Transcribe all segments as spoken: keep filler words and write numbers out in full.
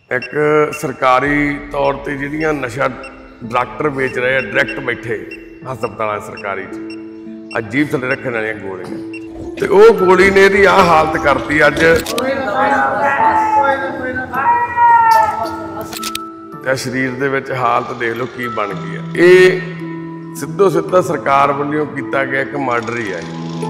एक सरकारी तौर पर जिहड़ियां नशा डॉक्टर बेच रहे हैं डायरैक्ट बैठे हस्पताल सरकारी अजीब थले रखने वाली गोलियां ते वो गोली ने इहदी आ हालत करती अज शरीर दे विच हालत देख लो की बन गई है। ये सिद्धो सिद्धा सरकार वालों किया गया एक मर्डर ही है।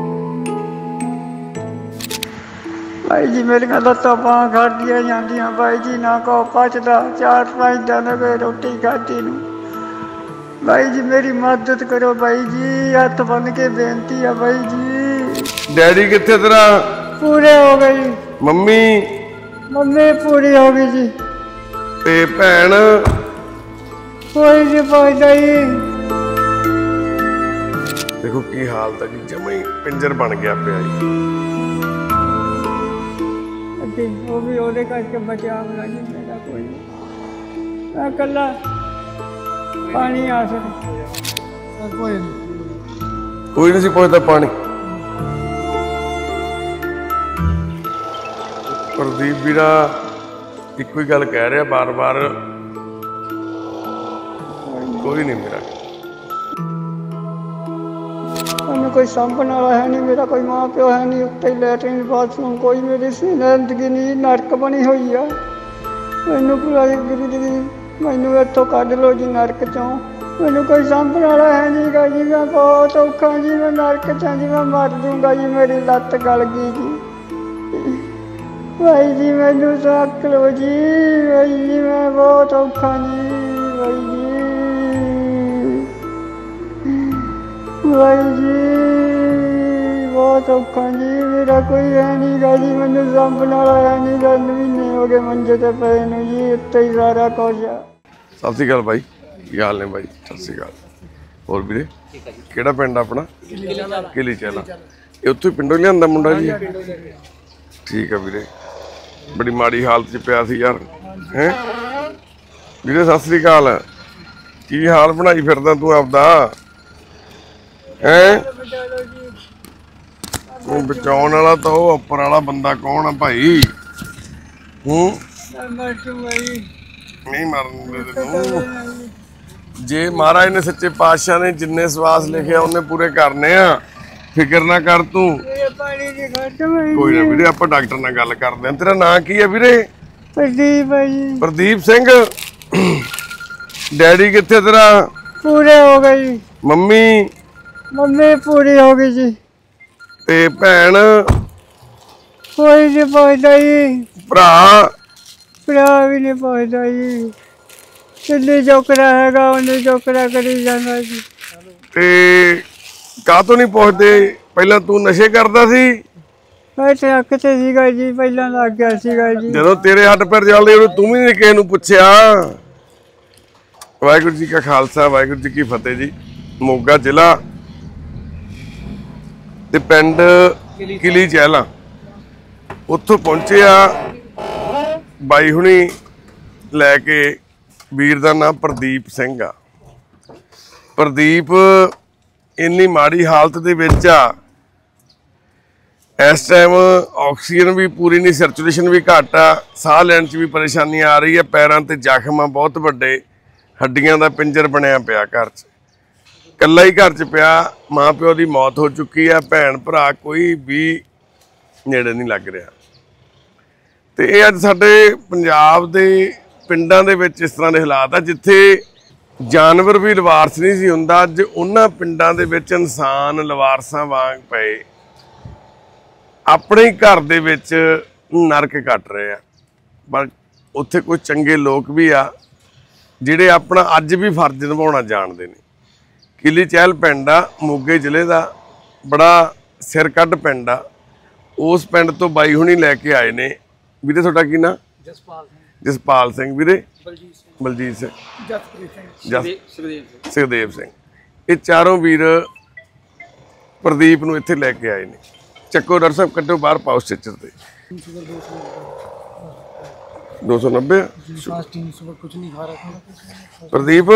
भाई जी मेरिया लत्तां बांह खादियां जांदियां भाई जी, ना को पचदा, चार पांच दिन हो रोटी खाधी नूं। भाई जी मेरी मदद करो भाई जी, हथ बन के बेनती है भाई जी। डैडी कित्थे तेरा? पूरे हो गई। मम्मी? मम्मी पूरी हो गई जी। ते भैन? कोई नहीं पहुंचता जी। देखो की हालत है जी, जमा ही पिंजर बन गया पिया जी। वो भी ओदे करके बचा होगा जी, मेरा कोई नहीं, मैं कल्ला पानी आ सकता कोई नहीं, कोई नहीं सी पहुंचता पानी। प्रदीप वीरा एक ही गल कह रहा बार बार, कोई नहीं मेरा मैं कोई सामने वाला है नहीं, मेरा कोई माँ प्यो है नहीं, उत्ते लैटरिन बाथरूम कोई मेरी जिंदगी नहीं नरक बनी हुई है। मैनू पूरा मैनू इतों कढ़ लो जी नरक चों, मैनू कोई सामने वाला है नहीं गा जी, मैं बहुत औखा जी, मैं नरक चा जी, मैं मर दूंगा जी, मेरी लत्त गल गई जी। भाई जी मैनू रख लो जी, भाई जी मैं बहुत औखा जी, भाई जी भाई जी बहुत औखा जी, मेरा कोई है नहीं गा जी, मैनू सामने वाला है नहीं गा, महीने हो गए मंजे ते पए नूं जी, उत्ते ही सारा कुछ आ। सत श्री अकाल भाई, की हाल ने भाई? सत श्री अकाल। होर वीरे किहड़ा पिंड अपना? किली चहला। ये उत्थों पिंडों लिआंदा मुंडा जी? ठीक है वीरे, बड़ी माड़ी हालत च पिया सी यार हैं वीरे। सत श्री अकाल, की हाल बनाई फिरदा तू आपदा हैं? बचाने वाला तो वो उपर वाला बंदा कौन है भाई? हूं नहीं मरन जे महाराज ने सच्चे पातशाह ने जिन्ने सवास लिखे उन्हें पूरे करने आ, फिक्र ना कर तू। कोई ना वीरे आप डॉक्टर नाल गल करदे। तेरा नाम की है वीरे? प्रदीप है जी। प्रदीप सिंह। डैडी कित्थे तेरा? पूरे हो गई। मम्मी? मम्मी पूरी हो गई जी। ते भैन? कोई नहीं पहुंचता जी। भरा? भरा भी नहीं पहुंचता जी, जिन्नी चौकरा हैगा उन्नी चौकरा करी जाना जी। ते काह तो नहीं पहुंचते? पहला तू नशे करदा सी? मैं ट्रक ते सीगा जी, पहला लग गया सीगा जी। जदों तेरे हट पैर चलदे उदों तू भी नहीं किसे नूं पुछया। वाहिगुरू जी का खालसा वाहिगुरू जी की फतेह जी। मोगा जिला ते पिंड किली चहला, उत्थों पहुंचे आ बाई हुणी लैके। वीर दा नाम प्रदीप सिंह आ। प्रदीप इन्नी माड़ी हालत दे विच आ, इस टाइम ऑक्सीजन भी पूरी नहीं, सर्कुलेशन भी घट आ, साह लैण च भी परेशानी आ रही है, पैरां ते जख्म आ बहुत वड्डे, हड्डियां दा पिंजर बनया पिया घर च, कल्ला ही घर च पिया। माँ प्यो की मौत हो चुकी है, भैन भरा कोई भी नेड़े नहीं लग रहा। तो ये अज साडे पंजाब दे पिंडां दे विच इस तरह के हालात आ जिथे जानवर भी लवारस नहीं सी हुंदा, अज उन्हां पिंडां दे विच इंसान लवारसां वांग पए अपने ही घर दे विच नरक कट रहे आ। पर उत्थे कुछ चंगे लोग भी आ जिहड़े अपना अज भी फर्ज निभाउणा जाणदे ने। किली चहल पिंड आ, मोगे जिले का बड़ा सिर कढ़ पिंड आ। उस पिंड तो बाई हुणी लैके आए ने। वीरे तुहाडा की नाम? जसपाल सिंह। जसपाल सिंह। वीरे? बलजीत सिंह। सुखदेव सिंह। ये चारों वीर प्रदीप नूं इत्थे लैके आए ने। चक्को डॉक्टर साहब कड्डो बाहर पाओ स्ट्रेचर ते। दो सौ नब्बे। प्रदीप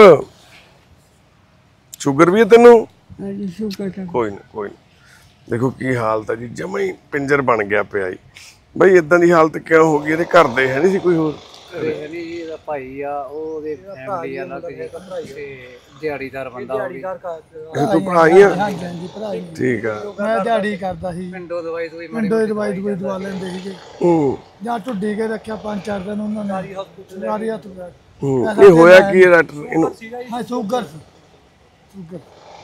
शुगर भी है तेनू? कोई ना कोई ना। देखो की हालत है जी, जमा ही पिंजर बन गया पिया जी। बई इदां दी हालत क्यों हो गई? घर दे है नहीं सी कोई होर? ਇਹ ਨਹੀਂ ਜੀ ਇਹਦਾ ਭਾਈ ਆ, ਉਹਦੇ ਫੈਮਿਲੀ ਆ ਲੱਗ ਜੀ ਤੇ ਦਿਹਾੜੀਦਾਰ ਬੰਦਾ ਉਹ ਵੀ ਇਹ ਤੂੰ ਭਰਾਈ ਆ? ਹਾਂਜੀ ਹਾਂਜੀ ਭਰਾ ਜੀ। ਠੀਕ ਆ। ਮੈਂ ਦਿਹਾੜੀ ਕਰਦਾ ਸੀ, ਪਿੰਡੋਂ ਦਵਾਈ ਦਵਾਈ ਪਿੰਡੋਂ ਹੀ ਦਵਾਈ ਦਵਾਈ ਦਵਾ ਲੈਂਦੇ ਸੀਗੇ ਹੂੰ ਜਾਂ ਢੁੱਡੀ ਕੇ ਰੱਖਿਆ ਪੰਜ ਚਾਰ ਦਿਨ ਉਹਨਾਂ ਨੇ ਸਰਕਾਰੀ ਹਸਪਤਾਲ। ਹੂੰ ਇਹ ਹੋਇਆ ਕੀ ਹੈ ਡਾਕਟਰ ਇਹਨੂੰ? ਹਾਂ ਸ਼ੂਗਰ ਸੀ, ਸ਼ੂਗਰ।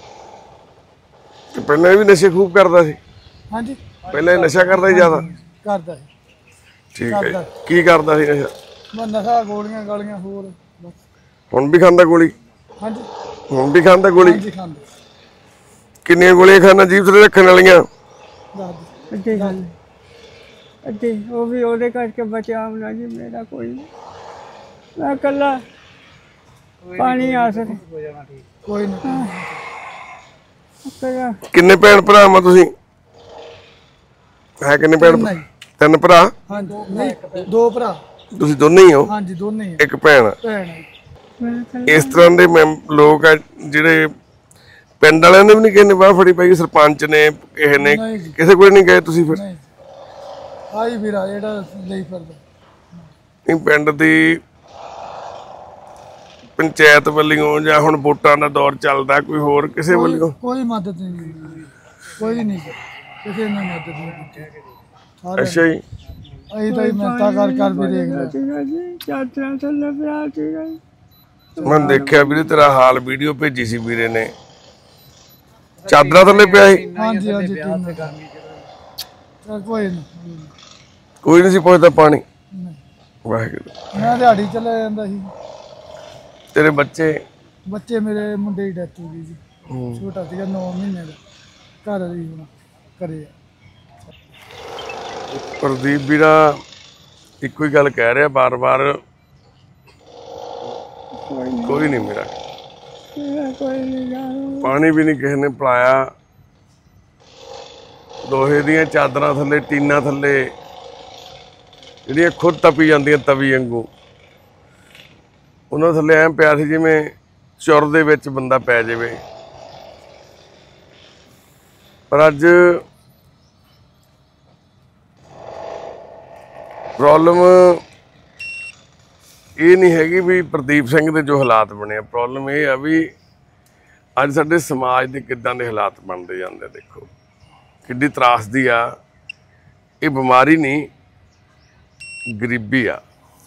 ਤੇ ਪਹਿਲਾਂ ਇਹ ਵੀ ਨਸ਼ੇ ਖੂਬ ਕਰਦਾ ਸੀ? ਹਾਂਜੀ ਪਹਿਲਾਂ ਇਹ ਨਸ਼ਾ ਕਰਦਾ ਸੀ ਜ਼ਿਆਦਾ? ਕਰਦਾ ਸੀ। ਠੀਕ ਹੈ। ਕੀ ਕਰਦਾ ਸੀ ਨਸ਼ਾ? ਮੈਂ ਨਸ਼ਾ ਗੋਲੀਆਂ ਗਾਲੀਆਂ ਹੋਰ ਬਸ। ਹੁਣ ਵੀ ਖਾਂਦਾ ਗੋਲੀ? ਹਾਂਜੀ ਹੁਣ ਵੀ ਖਾਂਦਾ ਗੋਲੀ? ਹਾਂਜੀ ਖਾਂਦੇ। ਕਿੰਨੀਆਂ ਗੋਲੀਆਂ ਖਾਣਾ ਜੀਭ ਥੱਲੇ ਰੱਖਣ ਵਾਲੀਆਂ? ਦੱਸ ਦਿਓ। ਅੱਧੇ ਖਾਂਦੇ ਅੱਧੇ, ਉਹ ਵੀ ਉਹਦੇ ਕਰਕੇ ਬਚਿਆ ਹੋਣਾ ਜੀ, ਮੇਰਾ ਕੋਈ ਨਹੀਂ। ਮੈਂ ਇਕੱਲਾ ਪਾਣੀ ਆਸਰੇ ਹੋ ਜਾਣਾ ਠੀਕ। ਕੋਈ ਨਹੀਂ। ਕਰਿਆ। ਕਿੰਨੇ ਭੈਣ ਭਰਾ ਮਾ ਤੁਸੀਂ? ਹੈ ਕਿੰਨੇ ਭੈਣ? ਨਹੀਂ। ਤਿੰਨ ਭਰਾ? ਹਾਂਜੀ ਨਹੀਂ ਦੋ ਭਰਾ। ਤੁਸੀਂ ਦੋਨੇ ਹੀ ਹੋ? ਹਾਂਜੀ ਦੋਨੇ ਹੀ ਆ। ਇੱਕ ਭੈਣ? ਭੈਣ। ਮੈਂ ਇਕੱਲਾ ਇਸ ਤਰ੍ਹਾਂ ਦੇ ਮੈਂਬ- ਲੋਕ ਆ ਜਿਹੜੇ ਪਿੰਡ ਵਾਲਿਆਂ ਨੇ ਵੀ ਨਹੀਂ ਕਿਸੇ ਨੇ ਬਾਹ ਫੜੀ ਪਾਈ? ਸਰਪੰਚ ਨੇ ਕਿਸੇ ਨੇ ਨਹੀਂ ਜੀ। ਕਿਸੇ ਕੋਲ ਨਹੀਂ ਗਏ ਤੁਸੀਂ ਫਿਰ? ਨਹੀਂ ਆਈ ਵੀਰਾ ਜਿਹੜਾ ਲਈ ਫਿਰਦਾ। ਨਹੀਂ ਪਿੰਡ ਦੀ ਪੰਚਾਇਤ ਵੱਲੋਂ ਜਾਂ ਹੁਣ ਵੋਟਾਂ ਦਾ ਦੌਰ ਚੱਲਦਾ, ਕੋਈ ਹੋਰ ਕਿਸੇ ਵੱਲੋਂ? ਕੋਈ ਮਦਦ ਨਹੀਂ ਮਿਲੀ, ਕੋਈ ਨਹੀਂ ਕਿਸੇ ਨੇ ਮਦਦ ਨਹੀਂ ਕੀਤੀ। ਸਾਰੇ ਅੱਛਾ ਜੀ। ਅਸੀਂ ਤਾਂ ਹੀ ਮਿਹਨਤਾਂ ਕਰ ਕਰ ਵੀ ਦੇਖ ਲਿਆ। ਸੀਗਾ ਜੀ, ਚਾਦਰਾਂ ਥੱਲੇ ਪਿਆ ਸੀਗਾ ਜੀ। ਮੈਂ ਦੇਖਿਆ ਵੀਰੇ ਤੇਰਾ ਹਾਲ, ਵੀਡੀਓ ਭੇਜੀ ਸੀ ਵੀਰੇ ਨੇ। ਚਾਦਰਾਂ ਥੱਲੇ ਪਿਆ ਸੀ? ਹਾਂਜੀ ਹਾਂਜੀ ਤਿੰਨ। ਚੱਲ ਕੋਈ ਨਹੀਂ। ਕੋਈ ਨਹੀਂ ਸੀ ਪੁੱਛਦਾ ਪਾਣੀ? ਨਹੀਂ। ਵਾਹਿਗੁਰੂ। ਮੈਂ ਦਿਹਾੜੀ ਚਲਾ ਜਾਂਦਾ ਸੀ। ਤੇਰੇ ਬੱਚੇ? ਬੱਚੇ ਮੇਰੇ ਮੁੰਡੇ ਦੀ ਡੈਥ ਹੋ ਗਈ ਜੀ, ਛੋਟਾ ਸੀਗਾ ਨੌ ਮਹੀਨੇ ਦਾ, ਘਰ ਹੀ ਹੁਣ ਘਰੇ ਆ। ਪ੍ਰਦੀਪ ਵੀਰਾ ਇੱਕੋ ਹੀ ਗੱਲ ਕਹਿ ਰਿਹਾ ਬਾਰ-ਬਾਰ, ਕੋਈ ਨਹੀਂ, ਕੋਈ ਨਹੀਂ ਮੇਰਾ, ਮੇਰਾ ਕੋਈ ਨਹੀਂ ਜਾਣੂ। ਪਾਣੀ ਵੀ ਨਹੀਂ ਕਿਸੇ ਨੇ ਪਿਲਾਇਆ। ਲੋਹੇ ਦੀਆਂ ਚਾਦਰਾਂ ਥੱਲੇ, ਟੀਨਾਂ ਥੱਲੇ, ਜਿਹੜੀਆਂ ਖੁਦ ਤਪੀ ਜਾਂਦੀਆਂ ਤਵੀ ਵਾਂਗੂ, ਉਹਨਾਂ ਥੱਲੇ ਐਂ ਪਿਆ ਸੀ ਜਿਵੇਂ ਚੁਰ ਦੇ ਵਿੱਚ ਬੰਦਾ ਪੈ ਜਾਵੇ। ਪਰ ਅੱਜ ਪ੍ਰੋਬਲਮ ਇਹ ਨਹੀਂ ਹੈਗੀ ਵੀ ਪ੍ਰਦੀਪ ਸਿੰਘ ਦੇ ਜੋ ਹਾਲਾਤ ਬਣੇ ਆ, ਪ੍ਰੋਬਲਮ ਇਹ ਆ ਵੀ ਅੱਜ ਸਾਡੇ ਸਮਾਜ ਦੇ ਕਿੱਦਾਂ ਦੇ ਹਾਲਾਤ ਬਣਦੇ ਜਾਂਦੇ। ਦੇਖੋ ਕਿੱਡੀ ਤਰਾਸਦੀ ਆ। ਇਹ ਬਿਮਾਰੀ ਨਹੀਂ, ਗਰੀਬੀ ਆ।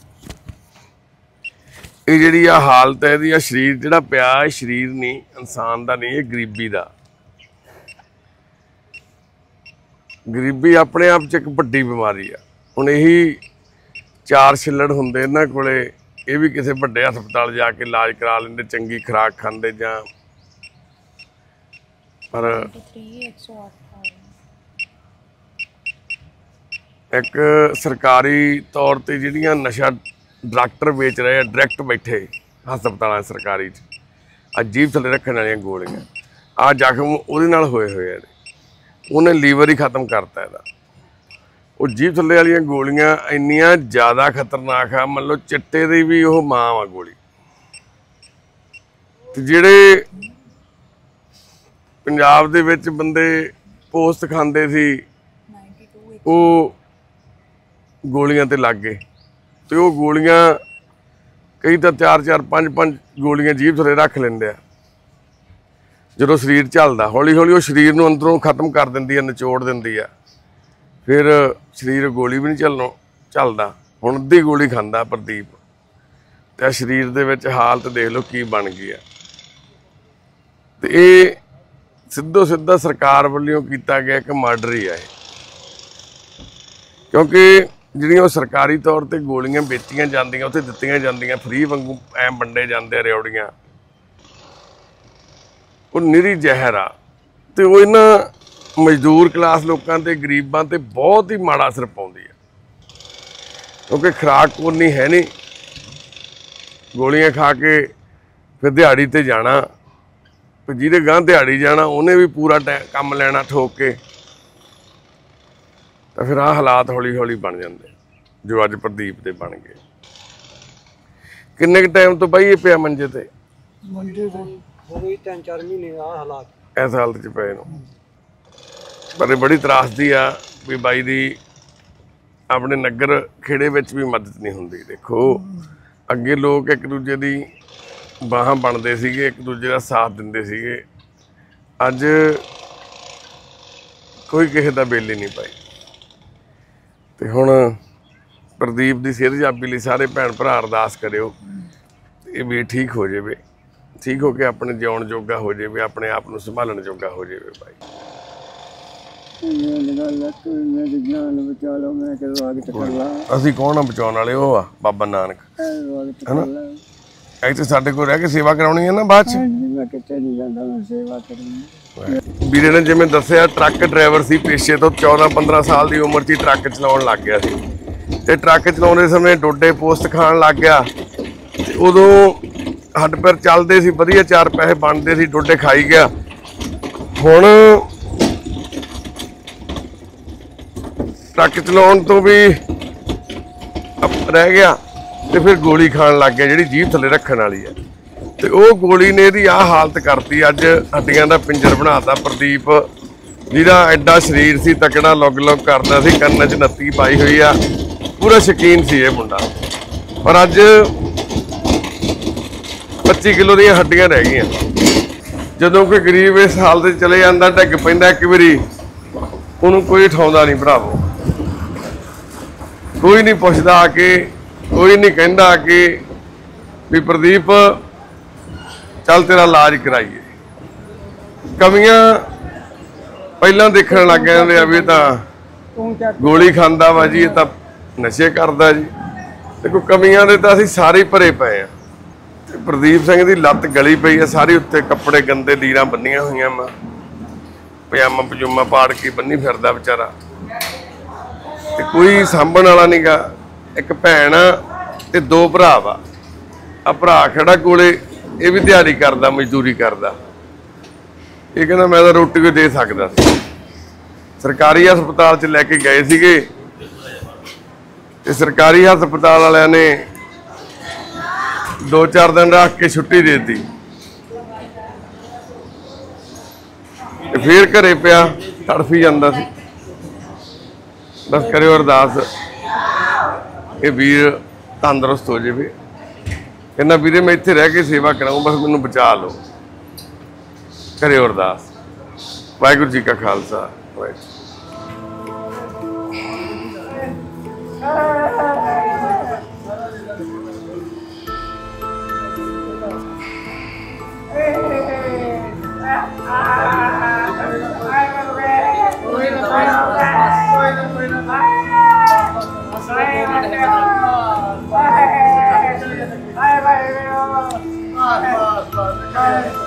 ਇਹ ਜਿਹੜੀ ਆ ਹਾਲਤ ਹੈ ਇਹਦੀ, ਆ ਸਰੀਰ ਜਿਹੜਾ ਪਿਆ, ਇਹ ਸਰੀਰ ਨਹੀਂ, ਇਨਸਾਨ ਦਾ ਨਹੀਂ, ਇਹ ਗਰੀਬੀ ਦਾ। ਗਰੀਬੀ ਆਪਣੇ ਆਪ 'ਚ ਇੱਕ ਵੱਡੀ ਬਿਮਾਰੀ ਆ। ਹੁਣ ਇਹੀ ਚਾਰ ਛਿੱਲੜ ਹੁੰਦੇ ਇਹਨਾਂ ਕੋਲੇ, ਇਹ ਵੀ ਕਿਸੇ ਵੱਡੇ ਹਸਪਤਾਲ ਜਾ ਕੇ ਇਲਾਜ ਕਰਾ ਲੈਂਦੇ, ਚੰਗੀ ਖੁਰਾਕ ਖਾਂਦੇ ਜਾਂ, ਪਰ ਇੱਕ ਸਰਕਾਰੀ ਤੌਰ ਤੇ ਜਿਹੜੀਆਂ ਨਸ਼ਾ ਡਾਕਟਰ ਵੇਚ ਰਹੇ ਆ, ਡਾਇਰੈਕਟ ਬੈਠੇ ਹਸਪਤਾਲਾਂ ਸਰਕਾਰੀ 'ਚ, ਅਜੀਬ ਥੱਲੇ ਰੱਖਣ ਵਾਲੀਆਂ ਗੋਲੀਆਂ, ਆਹ ਜ਼ਖਮ ਉਹਦੇ ਨਾਲ ਹੋਏ ਹੋਏ ਆ। ਉਹਨੇ ਲੀਵਰ ਹੀ ਖਤਮ ਕਰਤਾ ਇਹਦਾ। ਉਹ ਜੀਭ ਥੱਲੇ ਵਾਲੀਆਂ ਗੋਲੀਆਂ ਇੰਨੀਆਂ ਜ਼ਿਆਦਾ ਖਤਰਨਾਕ ਆ, ਮੰਨ ਲਓ ਚਿੱਟੇ ਦੀ ਵੀ ਉਹ ਮਾਂ ਆ ਗੋਲੀ। ਤੇ ਜਿਹੜੇ ਪੰਜਾਬ ਦੇ ਵਿੱਚ ਬੰਦੇ ਪੋਸਟ ਖਾਂਦੇ ਸੀ, ਉਹ ਗੋਲੀਆਂ ਤੇ ਲੱਗ ਗਏ। ਤੇ ਉਹ ਗੋਲੀਆਂ ਕਈ ਤਾਂ ਚਾਰ ਚਾਰ ਪੰਜ ਪੰਜ ਗੋਲੀਆਂ ਜੀਭ ਥੱਲੇ ਰੱਖ ਲੈਂਦੇ ਆ। ਜਦੋਂ ਸਰੀਰ ਝੱਲਦਾ, ਹੌਲੀ ਹੌਲੀ ਉਹ ਸਰੀਰ ਨੂੰ ਅੰਦਰੋਂ ਖਤਮ ਕਰ ਦਿੰਦੀ ਆ, ਨਿਚੋੜ ਦਿੰਦੀ ਆ। ਫਿਰ ਸਰੀਰ ਗੋਲੀ ਵੀ ਨਹੀਂ ਝੱਲਣੋਂ ਝੱਲਦਾ। ਹੁਣ ਅੱਧੀ ਗੋਲੀ ਖਾਂਦਾ ਪ੍ਰਦੀਪ, ਤੇ ਸਰੀਰ ਦੇ ਵਿੱਚ ਹਾਲਤ ਦੇਖ ਲਓ ਕੀ ਬਣ ਗਈ ਆ। ਤੇ ਇਹ ਸਿੱਧੋ ਸਿੱਧਾ ਸਰਕਾਰ ਵੱਲੋਂ ਕੀਤਾ ਗਿਆ ਇੱਕ ਮਰਡਰ ਹੀ ਆ ਇਹ। ਕਿਉਂਕਿ ਜਿਹੜੀਆਂ ਉਹ ਸਰਕਾਰੀ ਤੌਰ ਤੇ ਗੋਲੀਆਂ ਵੇਚੀਆਂ ਜਾਂਦੀਆਂ, ਉੱਥੇ ਦਿੱਤੀਆਂ ਜਾਂਦੀਆਂ, ਫ੍ਰੀ ਵਾਂਗੂ ਐਂ ਵੰਡੇ ਜਾਂਦੇ ਆ ਰਿਓੜੀਆਂ, ਉਹ ਨਿਰੀ ਜ਼ਹਿਰ ਆ। ਤੇ ਉਹ ਇਹਨਾਂ ਮਜ਼ਦੂਰ ਕਲਾਸ ਲੋਕਾਂ ਤੇ, ਗਰੀਬਾਂ ਤੇ ਬਹੁਤ ਹੀ ਮਾੜਾ ਅਸਰ ਪਾਉਂਦੀ ਆ। ਕਿਉਂਕਿ ਖੁਰਾਕ ਉਨੀ ਹੈ ਨਹੀਂ, ਗੋਲੀਆਂ ਖਾ ਕੇ ਫਿਰ ਦਿਹਾੜੀ ਤੇ ਜਾਣਾ, ਫਿਰ ਜਿਹਦੇ ਗਾਂਹ ਦਿਹਾੜੀ ਜਾਣਾ ਉਹਨੇ ਵੀ ਪੂਰਾ ਕੰਮ ਲੈਣਾ ਠੋਕ ਕੇ। ਤਾਂ ਫਿਰ ਆਹ ਹਾਲਾਤ ਹੌਲੀ ਹੌਲੀ ਬਣ ਜਾਂਦੇ ਜੋ ਅੱਜ ਪ੍ਰਦੀਪ ਦੇ ਬਣ ਗਏ। ਕਿੰਨੇ ਕੁ ਟਾਈਮ ਤੋਂ ਬਾਈ ਇਹ ਪਿਆ ਮੰਜੇ ਤੇ? ਮੰਜੇ ਤੇ ਹੋ ਗਈ ਤਿੰਨ ਚਾਰ ਮਹੀਨੇ ਆ ਹਾਲਾਤ ਇਸ ਹਾਲਤ 'ਚ ਪਏ ਨੂੰ। ਪਰ ਇਹ ਬੜੀ ਤਰਾਸਦੀ ਆ ਵੀ ਬਾਈ ਦੀ ਆਪਣੇ ਨਗਰ ਖੇੜੇ ਵਿੱਚ ਵੀ ਮਦਦ ਨਹੀਂ ਹੁੰਦੀ। ਦੇਖੋ ਅੱਗੇ ਲੋਕ ਇੱਕ ਦੂਜੇ ਦੀ ਬਾਹਾਂ ਬਣਦੇ ਸੀਗੇ, ਇੱਕ ਦੂਜੇ ਦਾ ਸਾਥ ਦਿੰਦੇ ਸੀਗੇ। ਅੱਜ ਕੋਈ ਕਿਸੇ ਦਾ ਬੇਲੀ ਨਹੀਂ ਪਾਈ। ਤੇ ਹੁਣ ਪ੍ਰਦੀਪ ਦੀ ਸਿਹਤਯਾਬੀ ਲਈ ਸਾਰੇ ਭੈਣ ਭਰਾ ਅਰਦਾਸ ਕਰਿਓ ਇਹ ਵੀ ਠੀਕ ਹੋ ਜਾਵੇ, ਠੀਕ ਹੋ ਕੇ ਆਪਣੇ ਜਿਉਣ ਜੋਗਾ ਹੋ ਜਾਵੇ, ਆਪਣੇ ਆਪ ਨੂੰ ਸੰਭਾਲਣ ਜੋਗਾ ਹੋ ਜਾਵੇ। ਭਾਈ ਮੇਰੀ ਜਾਨ ਬਚਾ ਲਓ, ਮੈਂ ਕਿ ਵਾਗਤ ਕਰ ਲਾ। ਅਸੀਂ ਕੌਣ ਆ ਬਚਾਉਣ ਵਾਲੇ? ਉਹ ਆ ਬਾਬਾ ਨਾਨਕ, ਵਾਗਤ ਹਨਾ? ਕਰ ਲਾ। ਇੱਥੇ ਸਾਡੇ ਕੋਲ ਰਹਿ ਕੇ ਸੇਵਾ ਕਰਾਉਣੀ ਹੈ ਨਾ ਬਾਅਦ ਚ। ਮੈਂ ਕਿਤੇ ਨਹੀਂ ਜਾਂਦਾ, ਮੈਂ ਸੇਵਾ ਕਰੂੰਗੀ। ਵੀਰੇ ਨੇ ਜਿਵੇਂ ਦੱਸਿਆ ਟਰੱਕ ਡਰਾਈਵਰ ਸੀ ਪੇਸ਼ੇ ਤੋਂ, ਚੌਦਾਂ ਪੰਦਰਾਂ ਸਾਲ ਦੀ ਉਮਰ 'ਚ ਹੀ ਟਰੱਕ ਚਲਾਉਣ ਲੱਗ ਗਿਆ ਸੀ। ਤੇ ਟਰੱਕ ਚਲਾਉਂਦੇ ਸਮੇਂ ਡੋਡੇ ਪੋਸਟ ਖਾਣ ਲੱਗ ਗਿਆ। ਤੇ ਉਦੋਂ ਹੱਡ ਪੈਰ ਚੱਲਦੇ ਸੀ, ਵਧੀਆ ਚਾਰ ਪੈਸੇ ਬਣਦੇ ਸੀ, ਡੋਡੇ ਖਾਈ ਗਿਆ। ਹੁਣ ਟਰੱਕ ਚਲਾਉਣ ਤੋਂ ਵੀ ਰਹਿ ਗਿਆ ਤੇ ਫਿਰ ਗੋਲੀ ਖਾਣ ਲੱਗ ਗਿਆ ਜਿਹੜੀ ਜੀਭ ਥੱਲੇ ਰੱਖਣ ਵਾਲੀ ਹੈ। ਤੇ ਉਹ ਗੋਲੀ ਨੇ ਇਹਦੀ ਆਹ ਹਾਲਤ ਕਰਤੀ, ਅੱਜ ਹੱਡੀਆਂ ਦਾ ਪਿੰਜਰ ਬਣਾਤਾ। ਪ੍ਰਦੀਪ ਜਿਹਦਾ ਐਡਾ ਸਰੀਰ ਸੀ, ਤਕੜਾ ਲੁੱਗ ਲੁੱਗ ਕਰਦਾ ਸੀ, ਕੰਨ 'ਚ ਨੱਤੀ ਪਾਈ ਹੋਈ ਆ, ਪੂਰਾ ਸ਼ੌਕੀਨ ਸੀ ਇਹ ਮੁੰਡਾ। ਪਰ ਅੱਜ ਪੱਚੀ ਕਿਲੋ ਦੀਆਂ ਹੱਡੀਆਂ ਰਹਿ ਗਈਆਂ। ਜਦੋਂ ਕੋਈ ਗਰੀਬ ਇਸ ਹਾਲਤ 'ਚ ਚਲੇ ਜਾਂਦਾ, ਡਿੱਗ ਪੈਂਦਾ ਇੱਕ ਵਾਰੀ, ਉਹਨੂੰ ਕੋਈ ਉਠਾਉਂਦਾ ਨਹੀਂ ਭਰਾਵੋ, ਕੋਈ ਨਹੀਂ ਪੁੱਛਦਾ ਆ ਕੇ, ਕੋਈ ਨਹੀਂ ਕਹਿੰਦਾ ਕਿ ਵੀ ਪ੍ਰਦੀਪ ਚੱਲ ਤੇਰਾ ਇਲਾਜ ਕਰਾਈਏ। ਕਮੀਆਂ ਪਹਿਲਾਂ ਦੇਖਣ ਲੱਗ ਜਾਂਦੇ ਆ ਵੀ ਇਹ ਤਾਂ ਗੋਲੀ ਖਾਂਦਾ ਵਾ ਜੀ, ਇਹ ਤਾਂ ਨਸ਼ੇ ਕਰਦਾ ਜੀ। ਦੇਖੋ ਕਮੀਆਂ ਦੇ ਤਾਂ ਅਸੀਂ ਸਾਰੇ ਭਰੇ ਪਏ ਆ। ਤੇ ਪ੍ਰਦੀਪ ਸਿੰਘ ਦੀ ਲੱਤ ਗਲੀ ਪਈ ਆ ਸਾਰੀ, ਉੱਤੇ ਕੱਪੜੇ ਗੰਦੇ, ਲੀਰਾਂ ਬੰਨੀਆਂ ਹੋਈਆਂ ਵਾ, ਪਜਾਮਾ ਪਜੂਮਾ ਪਾੜ ਕੇ ਬੰਨੀ ਫਿਰਦਾ ਵਿਚਾਰਾ। ਤੇ ਕੋਈ ਸਾਂਭਣ ਵਾਲਾ ਨਹੀਂ ਗਾ। ਇੱਕ ਭੈਣ ਤੇ ਦੋ ਭਰਾ ਵਾ। ਆ ਭਰਾ ਖੜਾ ਕੋਲੇ, ਇਹ ਵੀ ਦਿਹਾੜੀ ਕਰਦਾ, ਮਜ਼ਦੂਰੀ ਕਰਦਾ। ਇਹ ਕਹਿੰਦਾ ਮੈਂ ਤਾਂ ਰੋਟੀ ਕੋਈ ਦੇ ਸਕਦਾ ਸੀ। ਸਰਕਾਰੀ ਹਸਪਤਾਲ 'ਚ ਲੈ ਕੇ ਗਏ ਸੀਗੇ ਤੇ ਸਰਕਾਰੀ ਹਸਪਤਾਲ ਵਾਲਿਆਂ ਨੇ ਦੋ ਚਾਰ ਦਿਨ ਰੱਖ ਕੇ ਛੁੱਟੀ ਦੇ ਦਿੱਤੀ। ਤੇ ਫਿਰ ਘਰੇ ਪਿਆ ਤੜਫੀ ਜਾਂਦਾ ਸੀ। ਬਸ ਕਰਿਓ ਅਰਦਾਸ ਇਹ ਵੀਰ ਤੰਦਰੁਸਤ ਹੋ ਜਾਵੇ। ਕਹਿੰਦਾ ਵੀਰੇ ਮੈਂ ਇੱਥੇ ਰਹਿ ਕੇ ਸੇਵਾ ਕਰਾਂਗਾ, ਬਸ ਮੈਨੂੰ ਬਚਾ ਲਓ। ਕਰਿਓ ਅਰਦਾਸ। ਵਾਹਿਗੁਰੂ ਜੀ ਕਾ ਖਾਲਸਾ, ਵਾਹਿਗੁਰੂ। Bye bye.